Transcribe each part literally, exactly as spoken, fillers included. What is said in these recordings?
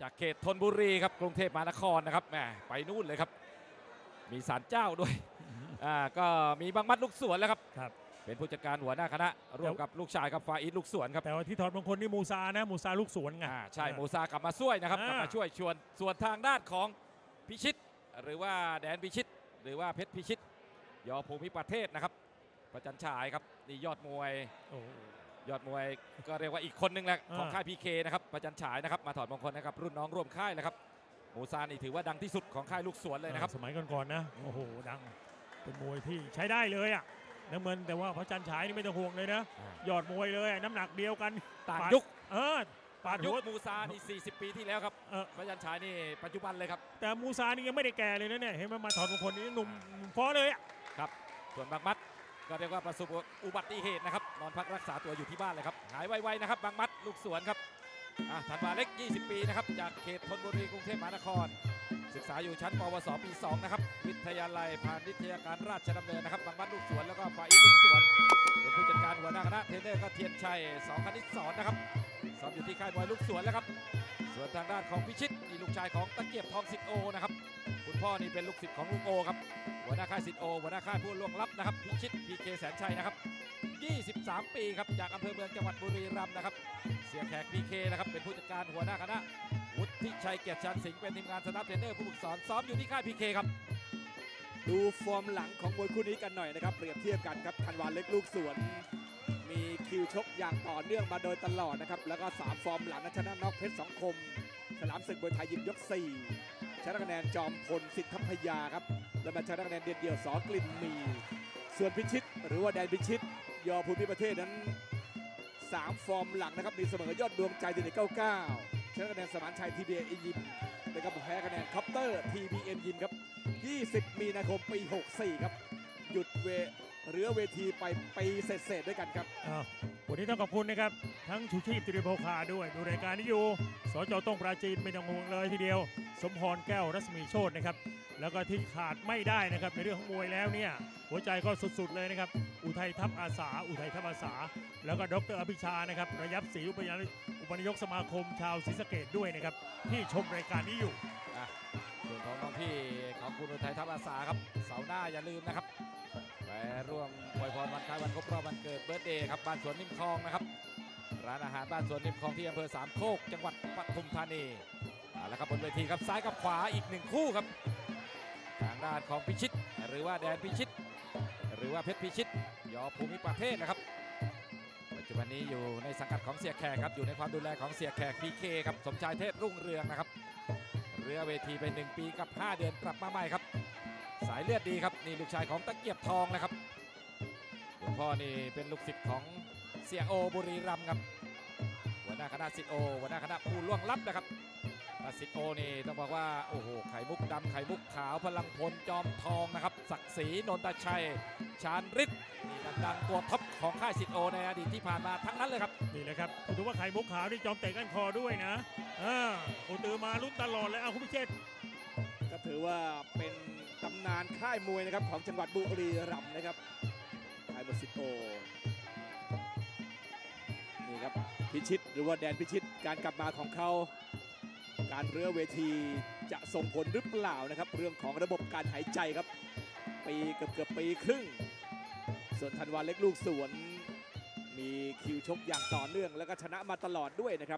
จากเขตธนบุรีครับกรุงเทพมหานครนะครับแหมไปนู่นเลยครับมีศาลเจ้าด้วยอ่าก็มีบางมัดลูกสวนแล้วครับเป็นผู้จัดการหัวหน้าคณะร่วมกับลูกชายครับฟาอิดลูกสวนครับแต่ว่าที่ถอดมงคลนี่มูซานะมูซาลูกสวนไงใช่มูซากลับมาช่วยนะครับกลับมาช่วยชวนส่วนทางด้านของพิชิตหรือว่าแดนพิชิตหรือว่าเพชรพิชิตยอภูมิประเทศนะครับประจันฉายครับนี่ยอดมวยยอดมวยก็เรียกว่าอีกคนนึงแหละของค่ายพีเคนะครับประจันฉายนะครับมาถอดมงคลนะครับรุ่นน้องร่วมค่ายนะครับมูซานี่ถือว่าดังที่สุดของค่ายลูกสวนเลยนะครับสมัยก่อนๆนะโอ้โหดังเป็นมวยที่ใช้ได้เลยอ่ะน้ำเงินแต่ว่าพระจันฉายนี่ไม่ต้องห่วงเลยนะยอดมวยเลยน้ำหนักเดียวกันต่างยุคเออปาดยุคมูซานี่สี่สิบปีที่แล้วครับพระจันฉายนี่ปัจจุบันเลยครับแต่มูซานี่ยังไม่ได้แก่เลยนะเนี่ยเห็นมันมาถอดมงคลนี่หนุ่มฟ้อเลยอ่ะครับส่วนบางมัดก็เรียกว่าประสบอุบัติเหตุนะครับนอนพักรักษาตัวอยู่ที่บ้านเลยครับหายไวๆนะครับบางมัดลูกสวนครับธันวาเล็กยี่สิบปีนะครับจากเขตธนบุรีกรุงเทพมหานครศึกษาอยู่ชั้นปวสปีสองนะครับวิทยาลัยพาณิชยการราชดำเนินนะครับบางมัดลูกสวนแล้วก็ฝ่ายลูกสวนเป็นผู้จัดการหัวหน้าคณะเทรนเนอร์ก็เทียนชัยสองคณิตสอนนะครับสอนอยู่ที่ค่ายมวยลูกสวนแล้วครับส่วนทางด้านของพิชิตนี่ลูกชายของตะเกียบทองสิทธิ์โอนะครับคุณพ่อนี่เป็นลูกศิษย์ของลุงโอครับหัวหน้าค่ายสิทธิ์โอหัวหน้าค่ายผู้ล่วงลับนะครับพิชิตพีเคแสนชัยนะครับยี่สิบสามปีครับจากอำเภอเมืองจังหวัดบุรีรัมย์นะครับเสียแขกพีเคนะครับเป็นผู้จัดการหัวหน้าคณะวุฒิชัยเกียรติชันสิงห์เป็นทีมงานสตาฟเทรนเนอร์ผู้ฝึกสอนซ้อมอยู่ที่ค่ายพีเคครับดูฟอร์มหลังของมวยคู่นี้กันหน่อยนะครับเปรียบเทียบกันครับธันวาเล็กลูกสวนมีคิวชกอย่างต่อเนื่องมาโดยตลอดนะครับแล้วก็สามฟอร์มหลังชนะน็อกเพชรสองคมฉลามศึกมวยไทยยิมยกสี่ชนะคะแนนจอมพลสิทธิพยาครับและมาชนะคะแนนเดียดเดี่ยวสอกลิ่นมีส่วนพิชิตหรือว่าแดนพิชิตยอภูมิประเทศนั้นสามฟอร์มหลังนะครับมีเสมอยอดดวงใจที่เก้าเก้าชนะคะแนนสมานชัยทีบีเอ็นยิมแล้วก็แพ้คะแนนคอปเตอร์ทีบีเอ็นยิมครับยี่สิบมีนาคมปีหกสี่ครับหยุดเวเรือเวทีไปปีเศษๆด้วยกันครับวันนี้ต้องขอบคุณนะครับทั้งชูชีพตรีโภคาด้วยดูรายการนี้อยู่สจต้องปราจีนไม่ต้องห่วงเลยทีเดียวสมพรแก้วรัศมีโชตินะครับแล้วก็ที่ขาดไม่ได้นะครับในเรื่องของมวยแล้วเนี่ยหัวใจก็สุดๆเลยนะครับอุทัยทัพอาสาอุทัยทัพอาสาแล้วก็ดรอภิชานะครับระยับศรีอุปนายกสมาคมชาวศรีสะเกษด้วยนะครับที่ชมรายการนี้อยู่ส่วนของน้องพี่ของคุณอุทัยทัพอาสาครับเสาร์หน้าอย่าลืมนะครับไปร่วมอวยพรวันคล้ายวันครบรอบวันเกิดเบิร์ธเดย์ครับบ้านสวนนิ่มคลองนะครับร้านอาหารบ้านสวนนิ่มคลองที่อำเภอสามโคกจังหวัดปทุมธานีแล้วครับบนเวทีครับซ้ายกับขวาอีกหนึ่งคู่ครับทางด้านของพิชิตหรือว่าแดนพิชิตหรือว่าเพชรพิชิตยอภูมิประเทศนะครับปัจจุบันนี้อยู่ในสังกัดของเสียแขกครับอยู่ในความดูแลของเสียแขกพีเคครับสมชายเทพรุ่งเรืองนะครับเรือเวทีไปหนึ่งปีกับห้าเดือนกลับมาใหม่ครับสายเลือดดีครับนี่ลูกชายของตะเกียบทองนะครับคุณพ่อนี่เป็นลูกศิษย์ของเสียโอบุรีรัมย์ครับหัวหน้าคณะศิษย์โอหัวหน้าคณะผู้ล่วงลับนะครับศิษย์โอนี่ต้องบอกว่าโอ้โหไข่มุกดำไข่มุกขาวพลังพลจอมทองนะครับศักดิ์ศรีนนทชัยชาญฤทธิ์นี่ดังๆตัวท็อปของค่ายศิษย์โอในอดีตที่ผ่านมาทั้งนั้นเลยครับนี่แหละครับถือว่าไข่มุกขาวนี่จอมเตะก้านคอด้วยนะอ่าโอตือมาลุ้นตลอดเลยเอาคุณพิเชษก็ถือว่าเป็นตำนานค่ายมวยนะครับของจังหวัดบุรีรัมย์นะครับค่ายมวยศิษย์โอนี่ครับพิชิตหรือว่าแดนพิชิตการกลับมาของเขาการเรือเวทีจะส่งผลหรือเปล่านะครับเรื่องของระบบการหายใจครับปีเกือบเกือบปีครึ่งส่วนธันวาเล็กลูกสวนมีคิวชกอย่างต่อเนื่องแล้วก็ชนะมาตลอดด้วยนะครับ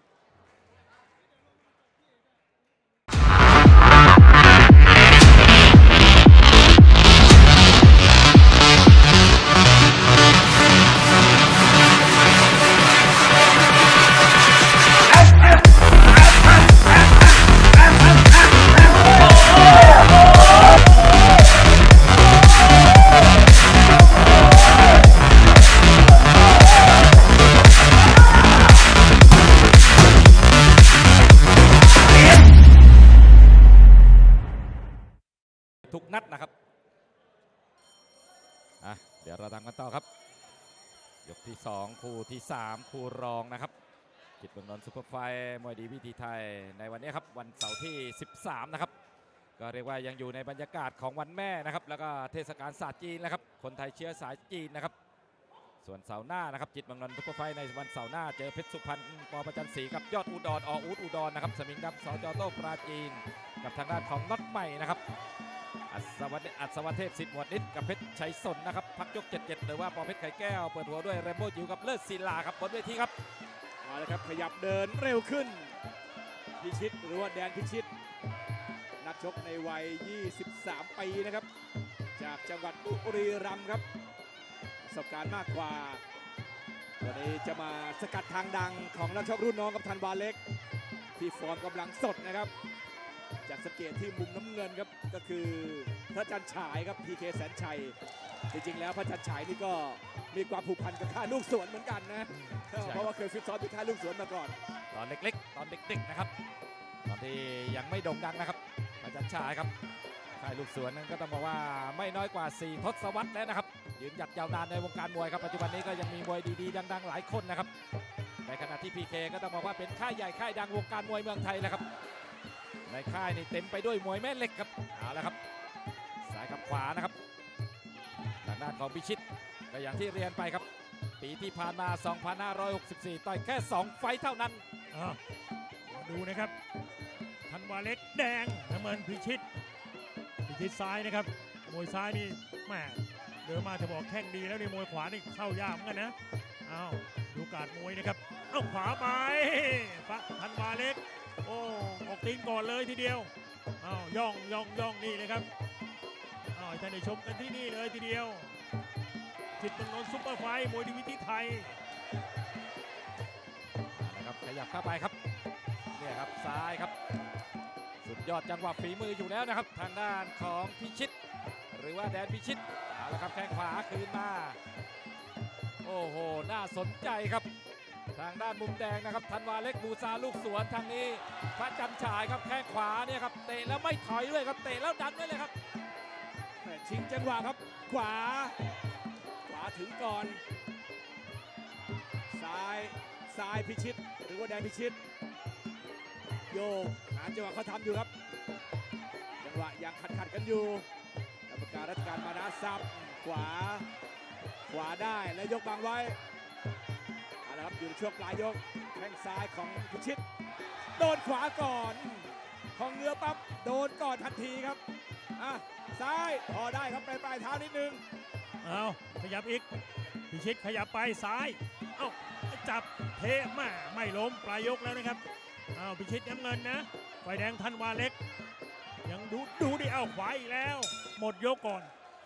ทุกนัดนะครับอ่ะเดี๋ยวเราตามกันต่อครับยกที่สองคู่ที่สามคู่รองนะครับกิจเมืองนนท์ซุปเปอร์ไฟท์มวยดีวิธีไทยในวันนี้ครับวันเสาร์ที่สิบสามนะครับก็เรียกว่ายังอยู่ในบรรยากาศของวันแม่นะครับแล้วก็เทศกาลศาสตร์จีนนะครับคนไทยเชื้อสายจีนนะครับส่วนเสาร์หน้านะครับจิตเมืองนนท์ซุปเปอร์ไฟท์ในวันเสาร์หน้าเจอเพชรสุพรรณปอประจันศรีกับยอดอุดรออูดอุดรนะครับสมิงดำสจโต้ปราจีนกับทางด้านของน็อตใหม่นะครับอัศวอัศวเทพสิทธิ์หมวดนิดกับเพชรชัยสนนะครับพักยกเจ็ดเจ็ดหรือว่าปอเพชรไข่แก้วเปิดหัวด้วยแรมโบ้จิ๋วกับเลิศศิลาครับบนเวทีครับมาเลยครับขยับเดินเร็วขึ้นพิชิตหรือว่าแดนพิชิตนักชกในวัย ยี่สิบสาม ปีนะครับจากจังหวัดบุรีรัมย์ครับประสบการณ์มากกว่าวันนี้จะมาสกัดทางดังของนักชกรุ่นน้องกับธันวาเล็กที่ฟอร์มกำลังสดนะครับจากสเกตที่มุมน้ำเงินครับก็คือพระจันทร์ฉายครับพีเคแสนชัยจริงๆแล้วพระจันทร์ฉายนี่ก็มีความผูกพันกับค่ายลูกสวนเหมือนกันนะเพราะว่าเคยฟิตซ้อมที่ค่ายลูกสวนมาก่อนตอนเล็กๆตอนเด็กๆนะครับตอนที่ยังไม่โด่งดังนะครับพระจันทร์ฉายครับค่ายลูกสวนนั้นก็ต้องบอกว่าไม่น้อยกว่าสี่ทศวรรษแล้วนะครับยืนหยัดยาวนานในวงการมวยครับปัจจุบันนี้ก็ยังมีมวยดีๆดังๆหลายคนนะครับในขณะที่ พี เค ก็ต้องบอกว่าเป็นค่ายใหญ่ค่ายดังวงการมวยเมืองไทยนะครับในค่ายนี่เต็มไปด้วยมวยแม่เหล็กครับเอาละครับซ้ายกับขวานะครับทางด้านของพิชิตก็อย่างที่เรียนไปครับปีที่ผ่านมา สองพันห้าร้อยหกสิบสี่ ต่อยแค่สองไฟต์เท่านั้นดูนะครับธันวาเล็กแดงน้ำเงินพิชิตพิชิตซ้ายนะครับมวยซ้ายนี่แม่เดินมาจะบอกแข้งดีแล้วในมวยขวานี่เข้ายากเหมือนกันนะอ้าวดูการมวยนะครับเอ้าขวาไปธันวาเล็กโอ้ออกตีนก่อนเลยทีเดียวอ้าวย่องย่องย่องนี่นะครับอ้าวท่านได้ชมกันที่นี่เลยทีเดียวจิตเมืองนนท์ซุปเปอร์ไฟท์มวยดีวิธีไทยนะครับขยับเข้าไปครับเนี่ยครับซ้ายครับสุดยอดจังหวะฝีมืออยู่แล้วนะครับทางด้านของพิชิตหรือว่าแดนพิชิตเอาละครับแข้งขวาคืนมาโอ้โหน่าสนใจครับทางด้านมุมแดงนะครับธันวาเล็กบูซาลูกสวนทางนี้พระจันทร์ฉายครับแข้งขวาเนี่ยครับเตะแล้วไม่ถอยด้วยครับเตะแล้วดันด้วยเลยครับชิงจังหวะครับขวาขวาถึงก่อนซ้ายซ้ายพิชิตหรือว่าแดนพิชิตโยกหาจังหวะเขาทำอยู่ครับจังหวะยังขัดขัดกันอยู่กรรมการราชการมานะซับขวาขวาได้แล้วยกบังไว้เอาละครับอยู่ในช่วงปลายยกแข้งซ้ายของพิชิตโดนขวาก่อนของเงือปั๊บโดนก่อนทันทีครับอ่ะซ้ายพอได้ครับไปปลายเท้านิดนึงเอาขยับอีกพิชิตขยับไปซ้ายเอ้าจับเทมาไม่ล้มปลายยกแล้วนะครับเอาพิชิตน้ำเงินนะไฟแดงธันวาเล็กยังดูดูดิเอาขวาอีกแล้วหมดยกก่อน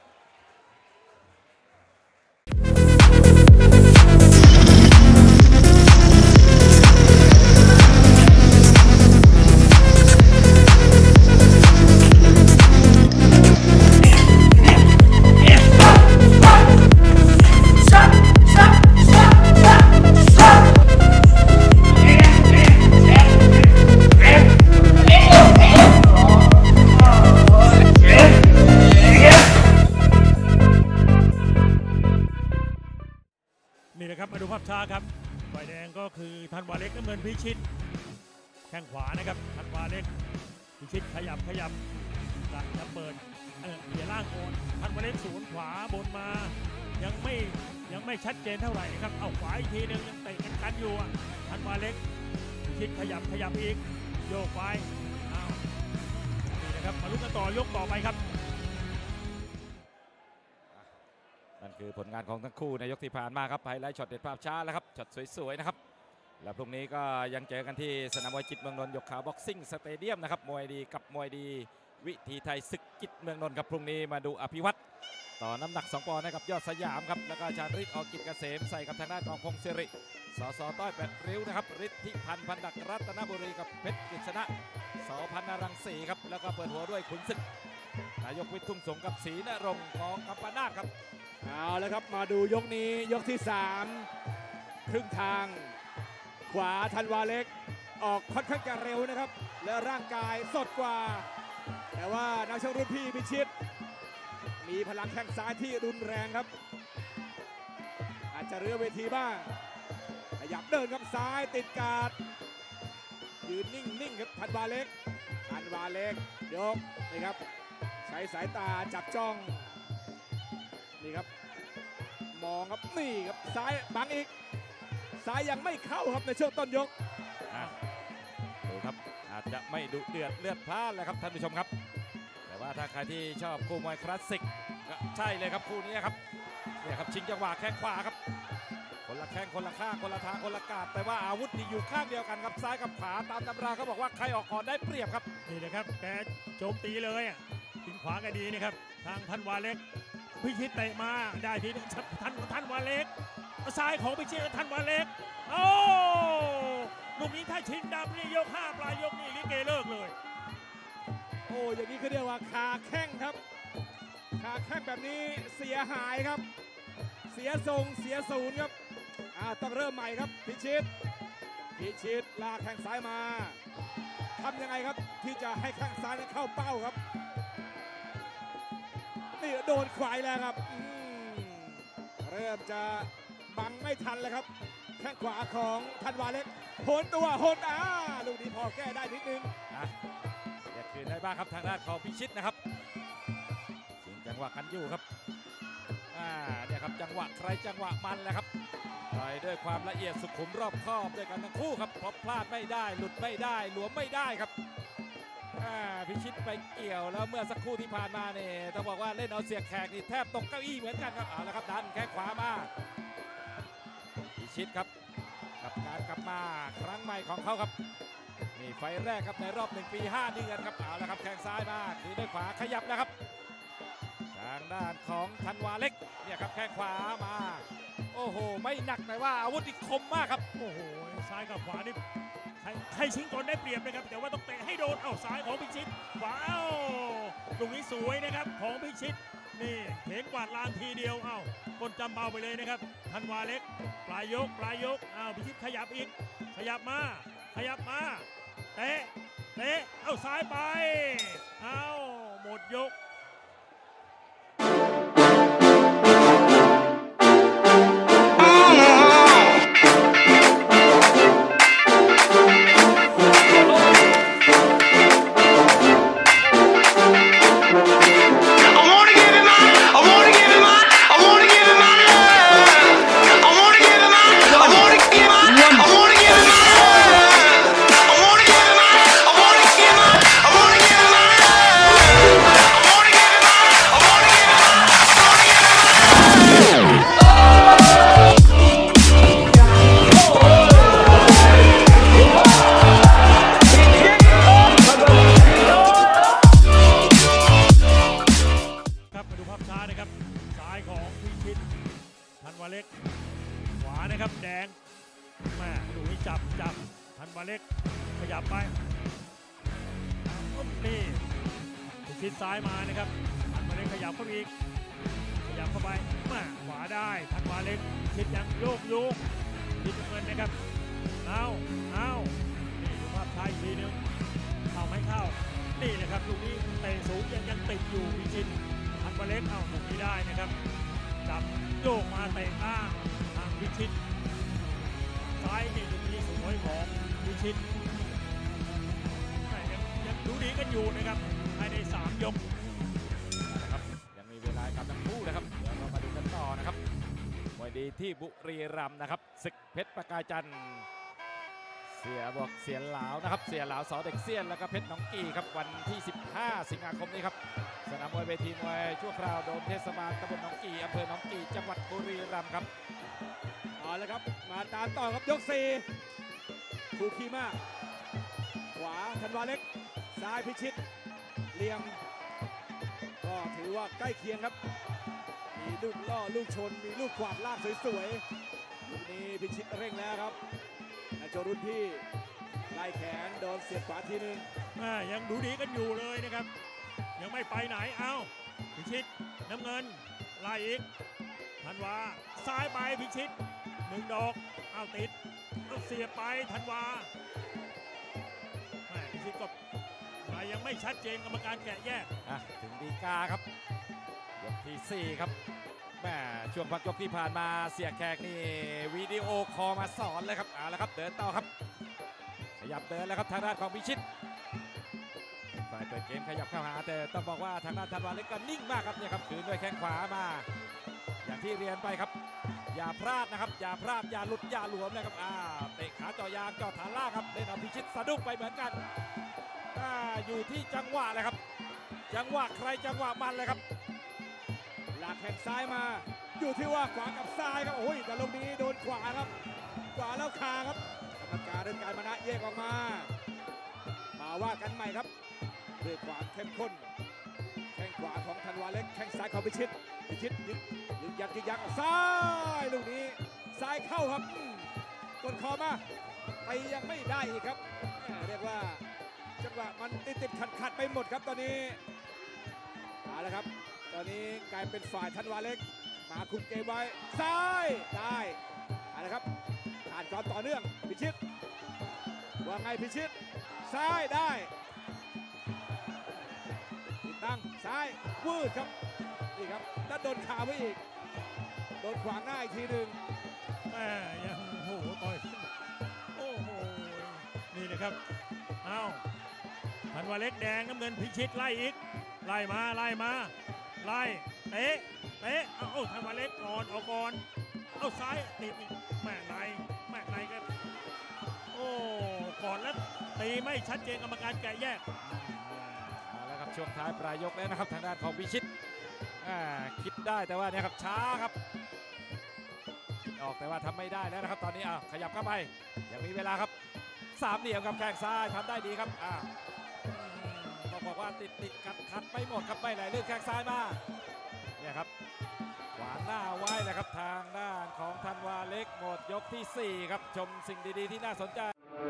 มาดูภาพช้าครับฝ่ายแดงก็คือธันวาเล็กน้ำเงินพิชิตแข้งขวานะครับธันวาเล็กพิชิตขยับขยับจะเปิดเออเดี๋ยวล่างโอนธันวาเล็กสวนขวาบนมายังไม่ยังไม่ชัดเจนเท่าไหร่นะครับเอาขวาอีกทีนึงยังเตะกันกันอยู่ธันวาเล็กพิชิตขยับขยับอีกโยกไปอ้าวนี่นะครับมาลุ้นกันต่อยกต่อไปครับนั่นคือผลงานของทั้งคู่ในยกที่ผ่านมาครับไฮไลท์ช็อตเด็ดภาพช้าแล้วครับช็อตสวยๆนะครับแล้วพรุ่งนี้ก็ยังเจอกันที่สนามมวยจิตเมืองนนท์ยกขาวบ็อกซิ่งสเตเดียมนะครับมวยดีกับมวยดีวิธีไทยศึกจิตเมืองนนท์ครับพรุ่งนี้มาดูอภิวัตรต่อน้ำหนักสองปอนด์ให้กับยอดสยามครับแล้วก็ชาญฤทธิ์อกิจเกษมใส่กับทางด้านของพงศิริสสต้อยแปดริ้วนะครับฤทธิพันธ์พันดักรัตนบุรีกับเพชรกฤษณะสพันนรังสีครับแล้วก็เปิดหัวด้วยขุนศึกนายกวิทย์ทุ่งสงกับศรีนรงค์ของกัมปนาทครับเอาแล้วครับมาดูยกนี้ยกที่สามครึ่งทางขวาธันวาเล็กออกค่อนข้างจะเร็วนะครับและร่างกายสดกว่าแต่ว่านักชกรุ่นพี่พิชิตมีพลังแข้งซ้ายที่รุนแรงครับอาจจะเรือเวทีบ้างขยับเดินครับซ้ายติดการ์ดยืนนิ่งๆครับธันวาเล็กธันวาเล็กยกนี่ครับใช้สายตาจับจ้องนี่ครับมองครับนี่ครับซ้ายบังอีกซ้ายยังไม่เข้าครับในช่วงต้นยกอ่ะดูครับอาจจะไม่ดุเดือดเลือดพล่านเลยครับท่านผู้ชมครับ แต่ว่าถ้าใครที่ชอบคู่มวยคลาสสิกก็ใช่เลยครับคู่นี้ครับเนี่ยครับชิงจังหวะแข้งขวาครับคนละแข้งคนละข้างคนละทางคนละกาดแต่ว่าอาวุธนี่อยู่ข้างเดียวกันครับซ้ายกับขวาตามตำราเขาบอกว่าใครออกก่อนได้เปรียบครับนี่นะครับแกโจมตีเลยอ่ะทิ้งขวาแกดีนะครับทางธันวาเล็กพิชิตเตะมาได้ทีนึงทันธันวาเล็กซ้ายของพิชิตธันวาเล็กโอ้ลูกนี้ถ้าชิงดำนี่ยกห้าปลายยกนี่ลิเกเลิกเลยโอ้อย่างนี้เขาเรียกว่าคาแข้งครับคาแข้งแบบนี้เสียหายครับ เสียทรงเสียศูนย์ครับอ่าต้องเริ่มใหม่ครับพิชิตพิชิตลากแข้งซ้ายมาทำยังไงครับที่จะให้แข้งซ้ายนั้นเข้าเป้าครับนี่โดนควายแล้วครับอืมเริ่มจะบังไม่ทันแล้วครับแข้งขวาของธันวาเล็กโหนตัวโหนอ่าลูกนี้พอแก้ได้นิดนึงนะเรียกคืนได้บ้างครับทางด้านของพิชิตนะครับชิงจังหวะกันอยู่ครับอ่าเนี่ยครับจังหวะใครจังหวะมันแหละครับต่อยด้วยความละเอียดสุขุมรอบคอบด้วยกันทั้งคู่ครับพอพลาดไม่ได้หลุดไม่ได้หลวมไม่ได้ครับอ่าพิชิตไปเกี่ยวแล้วเมื่อสักครู่ที่ผ่านมาเนี่ยต้องบอกว่าเล่นเอาเสียแขกนี่แทบตกเก้าอี้เหมือนกันครับเอาละครับดันแข้งขวามาพิชิตครับกับการกลับมาครั้งใหม่ของเขาครับนี่ไฟแรกครับในรอบหนึ่งปีห้าเดือนครับเอาละครับแข้งซ้ายมาทีด้วยขวาขยับนะครับทางด้านของธันวาเล็กเนี่ยครับแข้งขวามาโอ้โหไม่หนักแต่ว่าอาวุธที่คมมากครับโอ้โหซ้ายกับขวานี่ใครใครชิงก่อนได้เปรียบนะครับแต่ว่าต้องเตะให้โดนเอ้าซ้ายของพิชิตขวาเอ้าตรงนี้สวยนะครับของพิชิตนี่เห็นกวาดลานทีเดียวเอ้าก้นจำเบาไปเลยนะครับธันวาเล็กปลายยกปลายยกอ้าวพิชิตขยับอีกขยับมาขยับมาเตะเตะเอ้าซ้ายไปเอ้าหมดยกแดงแม่ดูนี่จับจับธันวาเล็กขยับไปนี่พิชิตซ้ายมานะครับธันวาเล็กขยับเข้าอีกขยับเข้าไปแม่ขวาได้ธันวาเล็กชิดยังโยกโยกชิดเงินนะครับเอาเอานี่ดูภาพช้าอีกทีนึงเข้าไม่เข้านี่นะครับลูกนี้เตะสูงยังยังติดอยู่พิชิตธันวาเล็กเอาลูกนี้ได้นะครับจับโยกมาเตะอ้างทางพิชิตซ้ายนี่ตรงนี้สวยของพิชิตยังยังดูดีกันอยู่นะครับภายในสามยกนะครับยังมีเวลากับทั้งคู่นะครับเดี๋ยวเรามาดูกันต่อนะครับมวยดีที่บุรีรัมย์นะครับศึกเพชรประกายจันทร์เสียบอกเสียหลาวนะครับเสียหลาวสอเด็กเซียนแล้วก็เพชรน้องกีครับวันที่สิบห้าสิงหาคมนี้ครับสนามมวยเวทีมวยชั่วคราวโดมเทศบาลตำบลหนองกีอำเภอหนองกีจังหวัดบุรีรัมย์ครับเอาละครับมาตามต่อครับยกสี่คู่ขี้มากขวาธันวาเล็กซ้ายพิชิตเหลี่ยมก็ถือว่าใกล้เคียงครับมีลูกล่อลูกชนมีลูกขวาดลากสวยๆลูกนี้พิชิตเร่งแล้วครับนายโจรุ่นพี่ไล่แขนโดนเสียบขวาทีนึงยังดูดีกันอยู่เลยนะครับยังไม่ไปไหนเอาพิชิตน้ำเงินไล่อีกธันวาซ้ายไปพิชิตหนึ่งดอกเอาติดเอาเสียบไปธันวาพิชิตก็ยังไม่ชัดเจนกรรมการแกะแยกถึงดีกาครับยกที่สี่ครับแม่ช่วงพักยกที่ผ่านมาเสียแขกนี่วิดีโอคอลมาสอนเลยครับเอาละครับเดินต่อครับขยับเดินแล้วครับทางด้านของพิชิตฝ่ายเปิดเกมขยับเข้าหาแต่ต้องบอกว่าทางด้านธันวาเล็กก็นิ่งมากครับเนี่ยครับคืนด้วยแข้งขวามาอย่างที่เรียนไปครับอย่าพลาดนะครับอย่าพลาดอย่าหลุดอย่าหลวมนะครับอ่าเตะขาเจ่อยางเจ่อฐานล่างครับเล่นเอาพิชิตสะดุ้งไปเหมือนกันอ่าอยู่ที่จังหวะเลยครับจังหวะใครจังหวะมันเลยครับหลักแข้งซ้ายมาอยู่ที่ว่าขวากับซ้ายครับโอ้ยแต่ลงนี้โดนขวาครับขวาแล้วคาครับกรรมการเรื่องการมานะแยกออกมามาว่ากันใหม่ครับด้วยความเข้มข้นแข้งขวาของธันวาเล็กแข้งซ้ายของพิชิตพิชิตยึกยึกยักยึกยักซ้ายลูกนี้ซ้ายเข้าครับกดคอมาไปยังไม่ได้อีกครับเรียกว่าจังหวะมันติดติดขัดขัดไปหมดครับตอนนี้เอาละครับตอนนี้กลายเป็นฝ่ายธันวาเล็กมาคุมเกมไว้ซ้ายได้เอาละครับขาดความต่อเนื่องพิชิตว่าไงพิชิตซ้ายได้ติดตั้งซ้ายวืดครับนี่ครับถ้าโดนขาไว้อีกโดนขวางหน้าอีกทีหนึ่งแม่ยังโอ้โหต่อยโอ้โหนี่นะครับเอาธันวาเล็กแดงน้ำเงินพิชิตไล่อีกไล่มาไล่มาไล่เตะเตะเอาเอาธันวาเล็กก่อนเอาก่อนเอาซ้ายนี่แม่ในแม่ในครับโอ้ก่อนแล้วตีไม่ชัดเจนกรรมการแกะแยกเอาละครับช่วงท้ายปลายยกแล้วนะครับทางด้านของพิชิตอ่าคิดได้แต่ว่าเนี่ยครับช้าครับคิดออกแต่ว่าทำไม่ได้แล้วนะครับตอนนี้อ่ะขยับเข้าไปยังมีเวลาครับสามเหลี่ยมกับแข้งซ้ายทำได้ดีครับอ่าต้องบอกว่าติดติดขัดขัดไปหมดครับไม่ไหลลื่นแข้งซ้ายมาเนี่ยครับขวางหน้าไว้เลยครับทางด้านของธันวาเล็กหมดยกที่สี่ครับชมสิ่งดีๆที่น่าสนใจ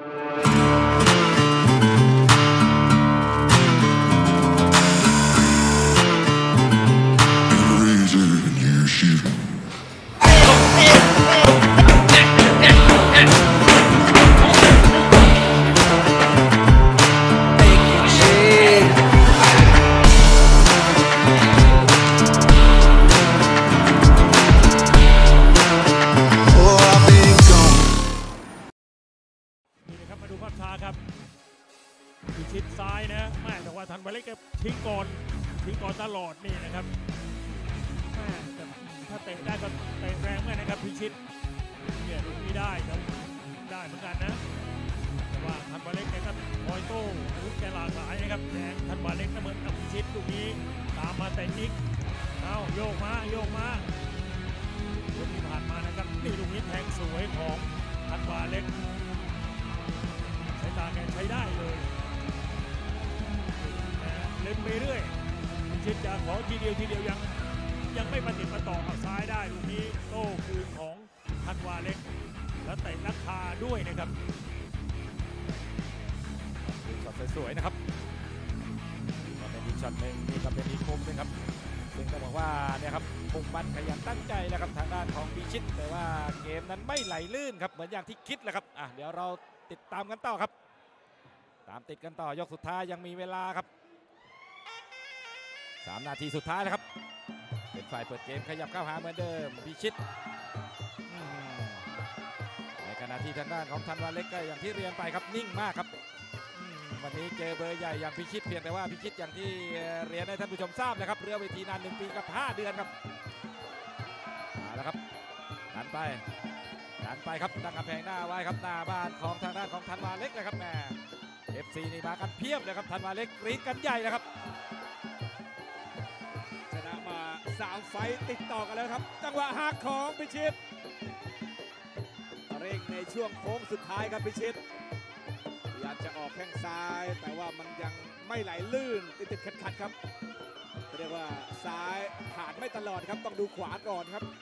ดูภาพช้าครับพิชิตซ้ายนะแม่แต่ว่าธันวาเล็กก็ทิ้งก่อนทิ้งก่อนตลอดนี่นะครับแม่ถ้าเตะได้ก็เตะแรงเหมือนกันนะครับพิชิตเนี่ยลูกนี้ได้ครับได้เหมือนกันนะแต่ว่าธันวาเล็กเนี่ยก็คอยโต้อาวุธแกหลากหลายนะครับแดงธันวาเล็กก็เหมือนกับพิชิตลูกนี้ตามมาเตะอีกเอาโยกมาโยกมาลูกที่ผ่านมานะครับนี่ลูกนี้แทงสวยของธันวาเล็กสายตาแกใช้ได้เลยเล่นไปเรื่อยพิชิตจะขอทีเดียวทีเดียวยังยังไม่ประติดประต่อเอาซ้ายได้ลูกนี้โต้คืนของธันวาเล็กแล้วเตะราคาด้วยนะครับช็อตสวยๆนะครับก็เป็นอีกช็อตหนึ่งนี่ก็เป็นอีกมุมหนึงครับซึ่งต้องบอกว่าเนี่ยครับมุ่งมั่นขยันตั้งใจแล้วครับทางด้านของพิชิตแต่ว่าเกมนั้นไม่ไหลลื่นครับเหมือนอย่างที่คิดแหละครับอ่ะเดี๋ยวเราติดตามกันต่อครับตามติดกันต่อยกสุดท้ายยังมีเวลาครับสามนาทีสุดท้ายแล้วครับเป็นฝ่ายเปิดเกมขยับเข้าหาเหมือนเดิมพิชิตในขณะที่ทางด้านของธันวาเล็กก็อย่างที่เรียนไปครับนิ่งมากครับวันนี้เจอเบอร์ใหญ่อย่างพิชิตเพียงแต่ว่าพิชิตอย่างที่เรียนให้ท่านผู้ชมทราบนะครับเรือเวทีนานหนึ่งปีกับห้าเดือนครับมาแล้วครับดันไปดันไปครับตั้งกำแพงหน้าไว้ครับหน้าบ้านของทางด้านของธันวาเล็กเลยครับแม่เอฟซีนี่มากันเพียบเลยครับธันวาเล็กกรี๊ดกันใหญ่นะครับชนะมาสามไฟต์ติดต่อกันแล้วครับจังหวะหักของพิชิตเร่งในช่วงโค้งสุดท้ายครับพิชิตพยายามจะออกแข้งซ้ายแต่ว่ามันยังไม่ไหลลื่นติดติดขัดขัดครับเรียกว่าซ้ายผ่านไม่ตลอดครับต้องดูขวาก่อนครับ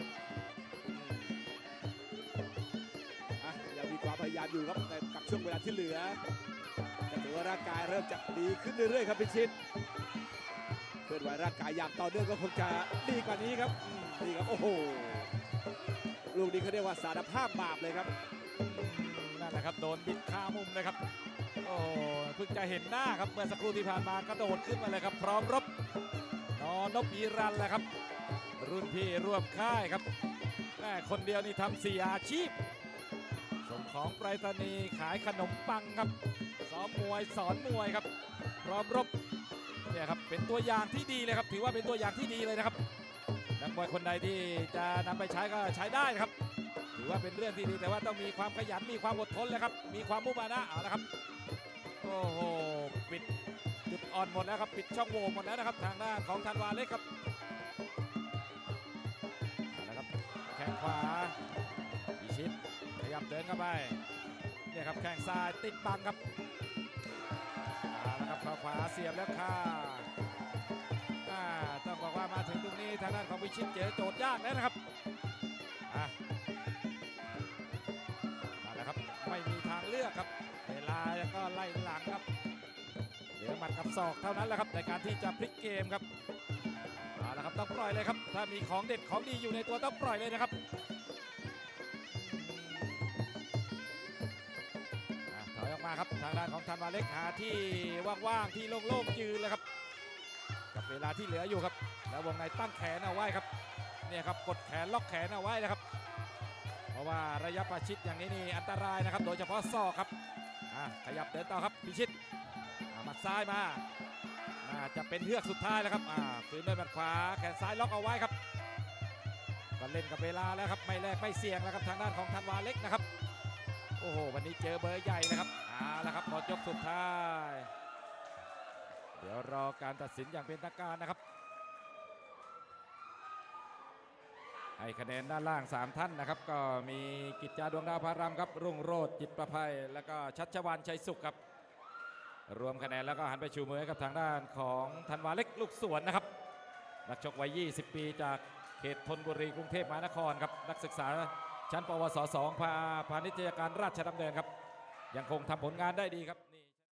อ่ะยังมีความพยายามอยู่ครับกับช่วงเวลาที่เหลือแต่ถือว่าร่างกายเริ่มจะดีขึ้นเรื่อยๆครับพิชิตเคลื่อนไหวร่างกายอย่างต่อเนื่องก็คงจะดีกว่านี้ครับนี่ครับโอ้โหลูกนี้เขาเรียกว่าสารภาพบาปเลยครับนั่นแหละครับโดนบิดข้ามุมเลยครับโอ้เพิ่งจะเห็นหน้าครับเมื่อสักครู่ที่ผ่านมากระโดดขึ้นมาเลยครับพร้อมรบนอนพอีรันแหละครับรุ่นพี่ร่วมค่ายครับแม่คนเดียวนี่ทำสี่อาชีพส่งของไปรษณีย์ขายขนมปังครับซ้อมมวยสอนมวยครับพร้อมรบเนี่ยครับเป็นตัวอย่างที่ดีเลยครับถือว่าเป็นตัวอย่างที่ดีเลยนะครับในนักมวยคนใดที่จะนำไปใช้ก็ใช้ได้นะครับถือว่าเป็นเรื่องที่ดีแต่ว่าต้องมีความขยันมีความอดทนเลยครับมีความมุ่งมานะเอาละครับโอ้โหปิดจุดอ่อนหมดแล้วครับปิดช่องโหว่หมดแล้วนะครับทางด้านของธันวาเล็กครับเอาละครับแข้งขวาพิชิตขยับเดินเข้าไปเนี่ยครับแข้งซ้ายติดบังครับเอาละครับเข้าขวาเสียบแล้วค่ะอ่าต้องบอกว่ามาถึงตรงนี้ทางด้านของพิชิตเจอโจทย์ยากแล้วนะครับอ่ะเอาละครับไม่มีทางเลือกครับเวลาก็ไล่หลังครับเหลือหมัดกับศอกเท่านั้นแหละครับในการที่จะพลิกเกมครับเอาละครับต้องปล่อยเลยครับถ้ามีของเด็ดของดีอยู่ในตัวต้องปล่อยเลยนะครับอ่ะถอยออกมาครับทางด้านของธันวาเล็กหาที่ว่างๆที่โล่งๆยืนเลยครับกับเวลาที่เหลืออยู่ครับแล้ววงในตั้งแขนเอาไว้ครับเนี่ยครับกดแขนล็อกแขนเอาไว้นะครับเพราะว่าระยะประชิดอย่างนี้นี่อันตรายนะครับโดยเฉพาะศอกครับอ่ะขยับเดินต่อครับพิชิตอ่ะหมัดซ้ายมาน่าจะเป็นเฮือกสุดท้ายแล้วครับอ่าคืนด้วยหมัดขวาแขนซ้ายล็อกเอาไว้ครับก็เล่นกับเวลาแล้วครับไม่แลกไม่เสี่ยงแล้วครับทางด้านของธันวาเล็กนะครับโอ้โหวันนี้เจอเบอร์ใหญ่นะครับเอาละครับหมดยกสุดท้ายเดี๋ยวรอการตัดสินอย่างเป็นทางการนะครับให้คะแนนด้านล่างสามท่านนะครับก็มีกิจจาดวงดาวพารามครับรุ่งโรจน์จิตประภัยแล้วก็ชัชวานชัยสุขครับรวมคะแนนแล้วก็หันไปชูมือให้กับทางด้านของธันวาเล็กลูกสวนนะครับนักชกวัยยี่สิบปีจากเขตธนบุรีกรุงเทพมหานครครับนักศึกษาชั้นปวสสองพาพาณิชยการราชดำเนินครับยังคงทำผลงานได้ดีครับนี่